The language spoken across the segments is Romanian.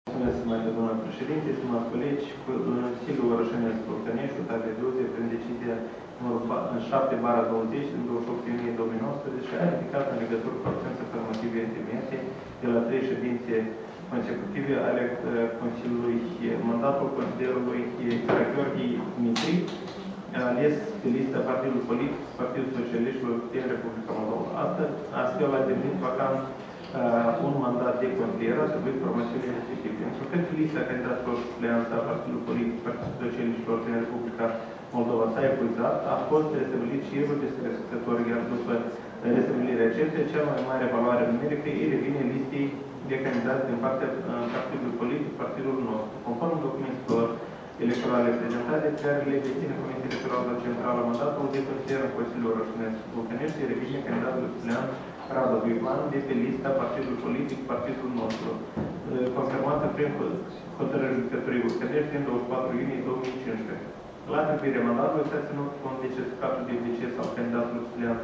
Mulțumesc, doamna președinte, stimați colegi, Consiliul Orășănesc Vulcănești, UTAV-20, prin decizia numărul 7/20 din 28 iunie 2019, a ridicat în legătură cu absența formative intermiente de la 3 ședințe consecutive ale Consiliului mandatul consilierului Gheorghe Dimitri, ales pe lista Partidului Politic, Partidul Socialiștilor din Republica Moldova. Astfel a devenit vacant un mandat de consilier atribuit formațiunii respective. Întrucât lista candidaților supleanți a Partidului Politic, Partidul Socialiștilor din Republica Moldova s-a epuizat, a fost restabilit și el descrescător, iar după restabilirea acestei, cea mai mare valoare numerică îi revine listei de candidați din partea Partidului Politic, Partidul nostru. Conform documentelor electorale prezentate, care le deține Comisia Electorală Centrală mandatul de consilier în Consiliul Orășănesc Vulcănești, revine candidatul supleant Radu Ivan de pe lista Partidului Politic, Partidul nostru, confirmată prin hotărârea judecătorii Vulcănești din 24 iunie 2015. La atribuirea mandatului s-a ținut cont de certificatul de deces al candidatului supleant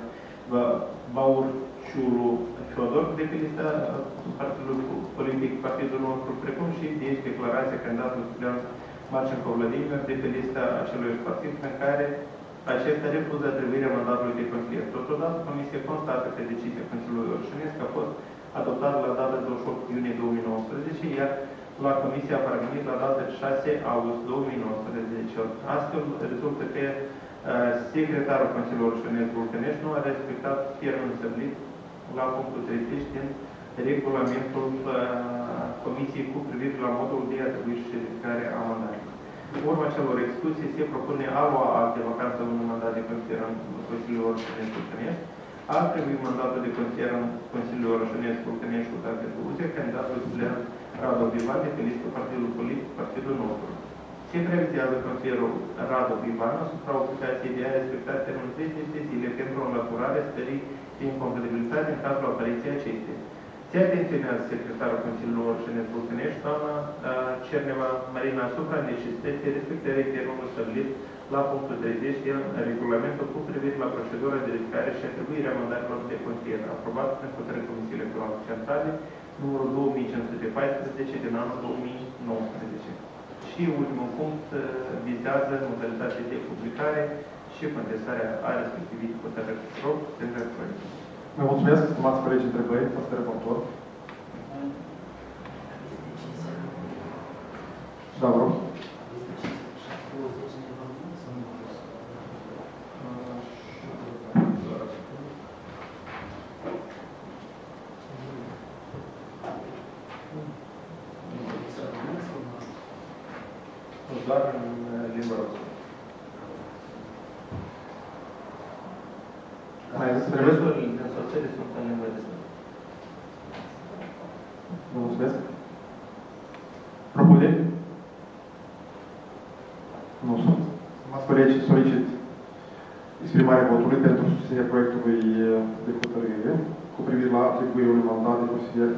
Baurciulu Fiodor de pe lista Partidului Politic, Partidul nostru, precum și de declarația candidatului supleant Marcenco Vladimir de pe lista acelui partid în care acesta refuză atribuirea mandatului de consilier. Totodată, Comisia constată că decizia Consiliului Orășănesc a fost adoptată la data 28 iunie 2019, iar la Comisia a parvenit la data 6 august 2019. Astfel, rezultă că secretarul Consiliului Orășănesc Vulcănești nu a respectat termenul stabilit la punctul 30 din regulamentul Comisiei cu privire la modul de atribuire și certificare a mandatului. În urma celor exclusii, se propune a lua act de vacanță unui mandat de consilier în Consiliul Orășănesc Vulcănești, a atribui mandatul de consilier în Consiliul Orășănesc Vulcănești cu UTAV-20, candidatul supleant Radu Ivan de pe listă Partidul Politic, Partidul nostru. Se previzează consilierul Radu Ivan asupra obligației de a respecta termenul 30 de zile pentru înlăturare stării de incompatibilitate în cazul apariției acestei. Se atenționează secretarul Consiliului Orășănesc Vulcănești, doamna Cerneva Marina, asupra necesității respectării termenului stabilit la punctul 30 din regulamentul cu privire la procedura de verificare și atribuirea mandatelor de consilier, aprobat prin hotărârea Comisiei Electorale Centrale, numărul 2514 din anul 2019. Și ultimul punct vizează modalitatea de publicare și contestarea a respectivității hotărârii. Rog, pentru proiect. Vă mulțumesc, stimați colegi, întrebări, fost raportor. Da, vă rog. Doar în limba rusă. Răspunsurile din asociere sunt în limba de stat. Vă mulțumesc. Propuneri? Nu sunt. Stimați colegi, solicit exprimarea votului pentru susținerea proiectului de hotărâre cu privire la atribuirea unui mandat de consilier